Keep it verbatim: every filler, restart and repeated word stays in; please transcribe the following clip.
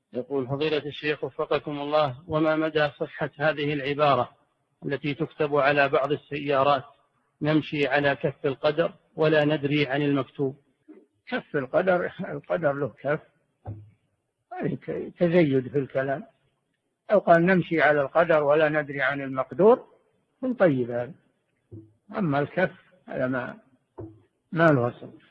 يقول فضيلة الشيخ وفقكم الله، وما مدى صحة هذه العبارة التي تكتب على بعض السيارات: نمشي على كف القدر ولا ندري عن المكتوب؟ كف القدر، القدر له كف، تزيد في الكلام. أو قال نمشي على القدر ولا ندري عن المقدور، من طيب هذا. أما الكف هذا ما ما له أصل.